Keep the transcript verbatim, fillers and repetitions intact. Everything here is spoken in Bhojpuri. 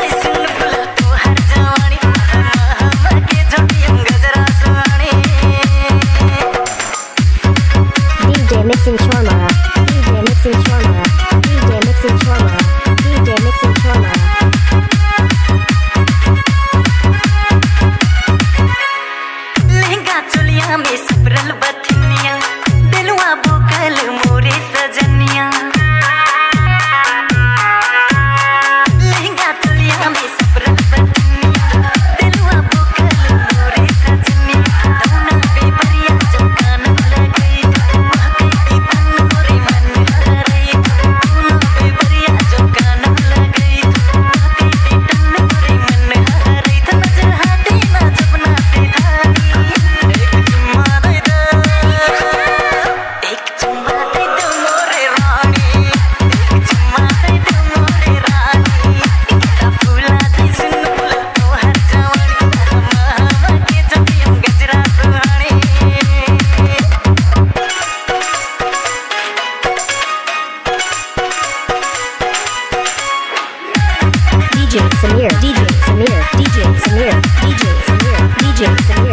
Mixing trauma, D J mixing trauma, D J mixing trauma, D J mixing trauma. लहंगा चोलिया में सपरल बथनिया, दिलवा बोकल मोरे सजनिया। लहंगा चोलिया में सपरल बथनिया, दिलवा बोकल मोरे सजनिया। दौना पे परिया जब कान लगई, D J Samir, D J Samir, D J Samir, D J Samir, D J Samir.